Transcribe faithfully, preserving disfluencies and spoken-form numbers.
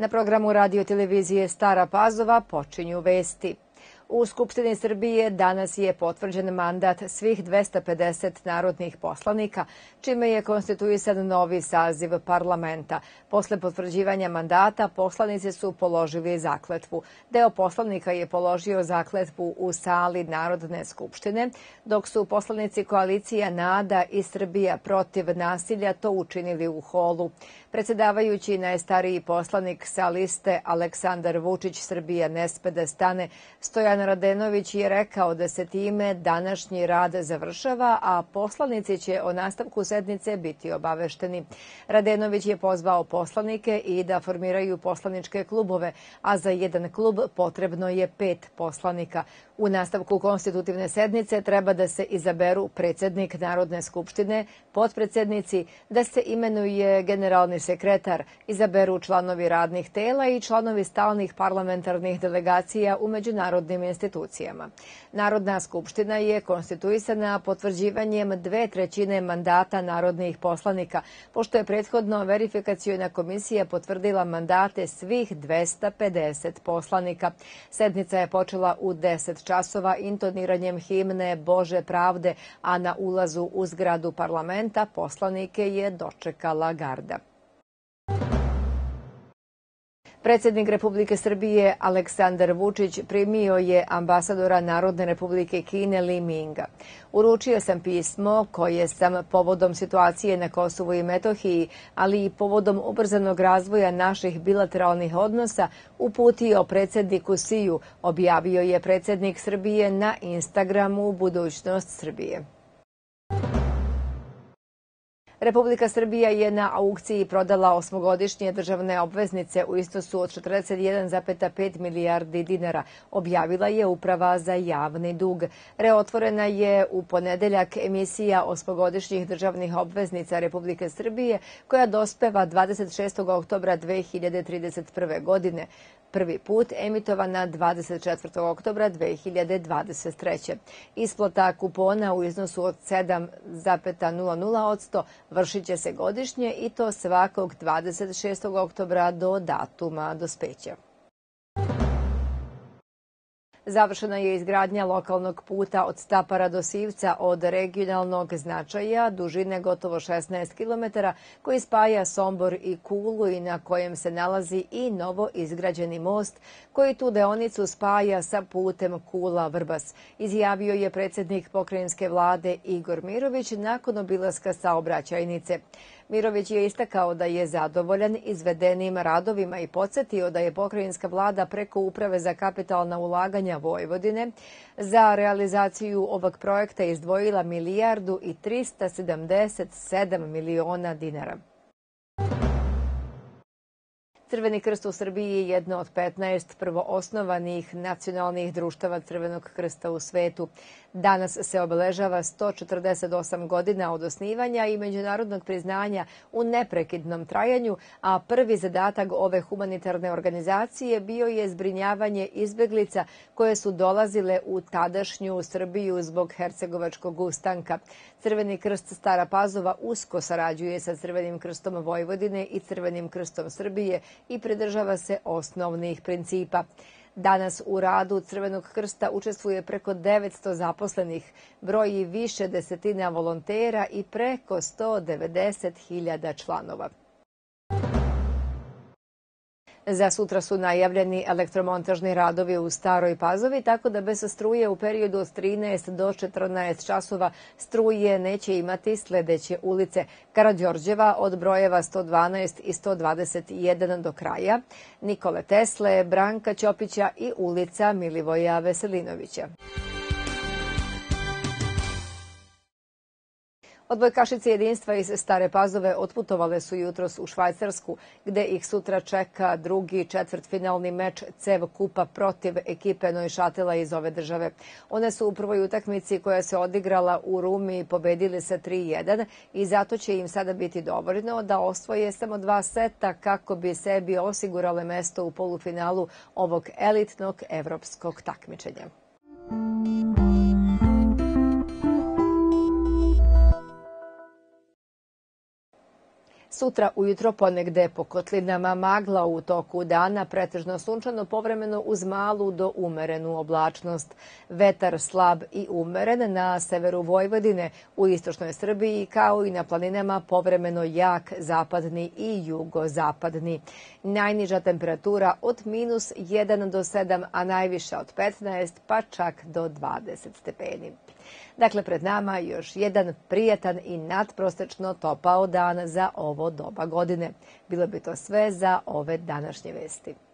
Na programu radio televizije Stara Pazova počinju vesti. U Skupštini Srbije danas je potvrđen mandat svih dvesta pedeset narodnih poslanika, čime je konstituisan novi saziv parlamenta. Posle potvrđivanja mandata poslanici su položili zakletvu. Deo poslanika je položio zakletvu u sali Narodne skupštine, dok su poslanici koalicija NADA i Srbija protiv nasilja to učinili u holu. Predsedavajući najstariji poslanik sa liste Aleksandar Vučić Srbija ne sme da stane, Stojan Radenović je rekao da se time današnji rad završava, a poslanici će o nastavku sednice biti obavešteni. Radenović je pozvao poslanike i da formiraju poslaničke klubove, a za jedan klub potrebno je pet poslanika. U nastavku konstitutivne sednice treba da se izaberu predsednik Narodne skupštine, potpredsednici, da se imenuje generalni sekretar, izaberu članovi radnih tela i članovi stalnih parlamentarnih delegacija u međunarodnim institucijama. Narodna skupština je konstituisana potvrđivanjem dve trećine mandata narodnih poslanika, pošto je prethodno verifikaciona komisija potvrdila mandate svih dvesta pedeset poslanika. Sednica je počela u deset časova intoniranjem himne Bože pravde, a na ulazu u zgradu parlamenta poslanike je dočekala garda. Predsednik Republike Srbije Aleksandar Vučić primio je ambasadora Narodne Republike Kine Li Minga. Uručio sam pismo koje sam povodom situacije na Kosovu i Metohiji, ali i povodom ubrzanog razvoja naših bilateralnih odnosa uputio predsedniku Siju, objavio je predsednik Srbije na Instagramu Budućnost Srbije. Republika Srbija je na aukciji prodala osmogodišnje državne obveznice u iznosu od četrdeset jedan zarez pet milijardi dinara, objavila je Uprava za javni dug. Reotvorena je u ponedeljak emisija osmogodišnjih državnih obveznica Republike Srbije, koja dospeva dvadeset šestog oktobra dve hiljade trideset prve. godine. Prvi put emitovana dvadeset četvrtog oktobra dve hiljade dvadeset treće. Isplata kupona u iznosu od sedam zarez nula nula posto vršit će se godišnje i to svakog dvadeset šestog oktobra do datuma dospeća. Završena je izgradnja lokalnog puta od Stapara do Sivca od regionalnog značaja, dužine gotovo šesnaest kilometara, koji spaja Sombor i Kulu i na kojem se nalazi i novo izgrađeni most koji tu deonicu spaja sa putem Kula-Vrbas, izjavio je predsednik pokrajinske vlade Igor Mirović nakon obilaska saobraćajnice. Mirović je istakao da je zadovoljan izvedenim radovima i podsetio da je pokrajinska vlada preko Uprave za kapitalna ulaganja Vojvodine za realizaciju ovog projekta izdvojila milijardu i trista sedamdeset sedam miliona dinara. Crveni krst u Srbiji je jedno od petnaest prvoosnovanih nacionalnih društava Crvenog krsta u svetu. Danas se obeležava sto četrdeset osam godina od osnivanja i međunarodnog priznanja u neprekidnom trajanju, a prvi zadatak ove humanitarne organizacije bio je zbrinjavanje izbeglica koje su dolazile u tadašnju Srbiju zbog hercegovačkog ustanka. Crveni krst Stara Pazova usko sarađuje sa Crvenim krstom Vojvodine i Crvenim krstom Srbije i pridržava se osnovnih principa. Danas u radu Crvenog krsta učestvuje preko devetsto zaposlenih, broji više desetina volontera i preko sto devedeset hiljada članova. Za sutra su najavljeni elektromontažni radovi u Staroj Pazovi, tako da bez struje u periodu od trinaest do četrnaest časova struje neće imati sledeće ulice: Karađorđeva od brojeva sto dvanaest i sto dvadeset jedan do kraja, Nikole Tesle, Branka Ćopića i ulica Milivoja Veselinovića. Odbojkašice jedinstva iz Stare Pazove otputovale su jutros u Švajcarsku, gde ih sutra čeka drugi četvrtfinalni meč CEV kupa protiv ekipe Neušatela iz ove države. One su u prvoj utakmici koja se odigrala u Rumi pobedile sa tri jedan i zato će im sada biti dovoljno da osvoje samo dva seta kako bi sebi osigurale mesto u polufinalu ovog elitnog evropskog takmičenja. Sutra ujutro ponegde po kotlinama magla, u toku dana pretežno sunčano, povremeno uz malu do umerenu oblačnost. Vetar slab i umeren na severu Vojvodine, u istočnoj Srbiji kao i na planinama povremeno jak zapadni i jugozapadni. Najniža temperatura od minus jedan do sedam, a najviša od petnaest pa čak do dvadeset stepeni. Dakle, pred nama još jedan prijatan i nadprosečno topao dan za ovo doba godine. Bilo bi to sve za ove današnje vesti.